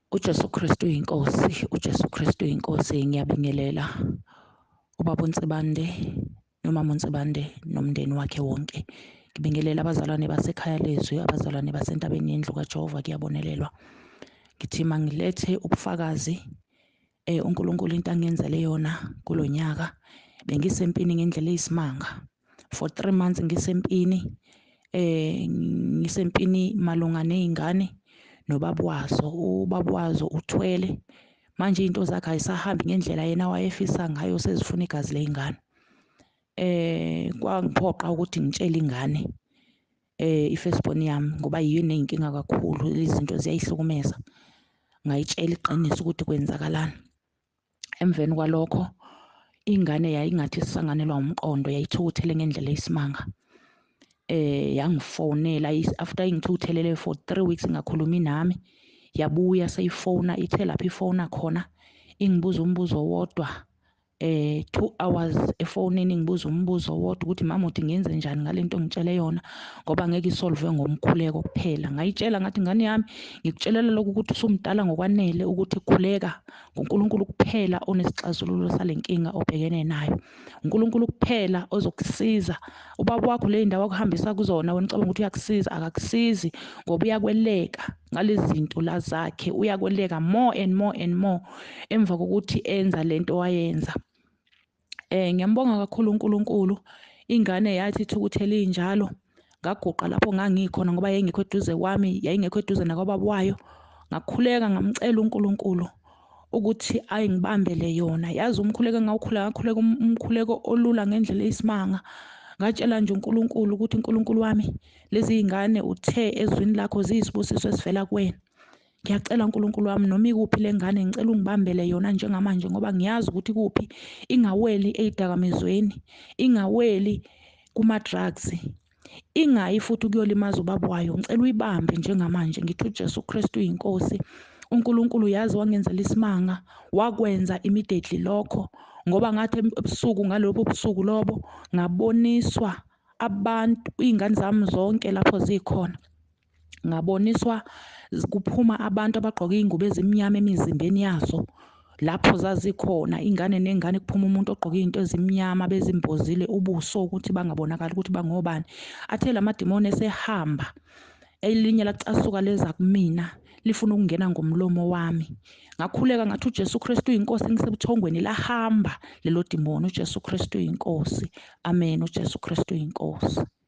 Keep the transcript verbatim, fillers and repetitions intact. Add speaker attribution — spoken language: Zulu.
Speaker 1: uJesu Kristu uyinkosi, uJesu Kristu uyinkosi. Ngiyabingelela ubaba uNsibande nomama uNsibande nomndeni wakhe wonke. Ngibingelela abazalwane basekhaya lezwi, abazalwane basentabeni yendlu kaJehova kuyabonelelwa. Ngithi mangilethe ubufakazi eh uNkulunkulu into angenzele yona kulonyaka. Bengisempini ngendlela eyisimanga for three months, ngisempini eh ngisempini malunga nezingane nobaba wazo. Ubaba wazo uthwele manje into zakhe ayisahambi ngendlela yena wayefisa ngayo, sezifuna igazi lezingane. Eh kwangiphoqa ukuthi ngitshele ingane eh ifirstborn yami ngoba yiyo inenkinga kakhulu, izinto ziyayihlukumeza. Ngayitshela iqiniso ukuthi kwenzakalani. Emveni kwalokho ingane yayingathi sisanganelwa umqondo, yayithukuthele ngendlela eyisimanga. Eh yangifonela after ingithukuthelele for three weeks ngakhulumi nami, yabuya seyifona ithe lapha ifona khona ingibuza umbuzo wodwa eh two hours efonini ngibuza umbuzo wodwa ukuthi mama uthi ngenze njani ngalento ngitshele yona ngoba ngeke isolve ngomkhuleko kuphela. Ngayitshela ngathi ngane yami ngikutshelela lokhu ukuthi usumdala ngokwanele ukuthi khuleka, uNkulunkulu kuphela onesixazululo salenkinga obhekene nayo. uNkulunkulu kuphela ozokusiza. Ubaba wakho le ndawo akuhambisa kuzona wena ucabanga ukuthi uyakusiza, akakusizi ngoba uyakweleka ngalezi zinto la zakhe, uyakweleka more and more and more emva kokuthi enza lento wayenza. Eh ngiyambonga kakhulu uNkulunkulu. Ingane yathi ithukuthele injalo, ngaguqa lapho ngangikhona ngoba yayingekho eduze kwami, yayingekho eduze nakwababa wayo. Ngakhuleka ngamcela uNkulunkulu ukuthi ayingibambele yona. Yazi umkhuleko engawukhuleka ngakhuleka umkhuleko olula ngendlela eyisimanga. Ngatshela nje uNkulunkulu ukuthi uNkulunkulu wami, lezi zingane uthe ezwini lakho ziyisibusiso esivela kuwena. Ngiyacela uNkulunkulu wami noma ikuphi lengane ngicela ungibambele yona njengamanje ngoba ngiyazi ukuthi kuphi, ingaweli ezidakamizweni, ingaweli kuma drugs, ingayi futhi ukuyolimaza ubaba wayo. Ngicela uyibambe njengamanje. Ngithi uJesu Kristu uyinkosi. uNkulunkulu yazi wangenzela isimanga, wakwenza immediately lokho ngoba ngathi ebusuku ngalobo busuku lobo ngaboniswa abantu, izingane zami zonke lapho zikhona. Ngaboniswa kuphuma abantu abagqoke izingubo ezimnyama emizimbeni yazo. Lapho zazikhona ingane nengane kuphuma umuntu ogqoke izinto ezimnyama bezimbozile ubuso ukuthi bangabonakala ukuthi bangobani. Athe lamadimoni esehamba, elinye lacasuka leza kumina lifuna ukungena ngomlomo wami. Ngakhuleka ngathi uJesu Kristu uyinkosi, ngisebuthongweni lahamba lelo dimoni. uJesu Kristu uyinkosi. Amen. uJesu Kristu uyinkosi.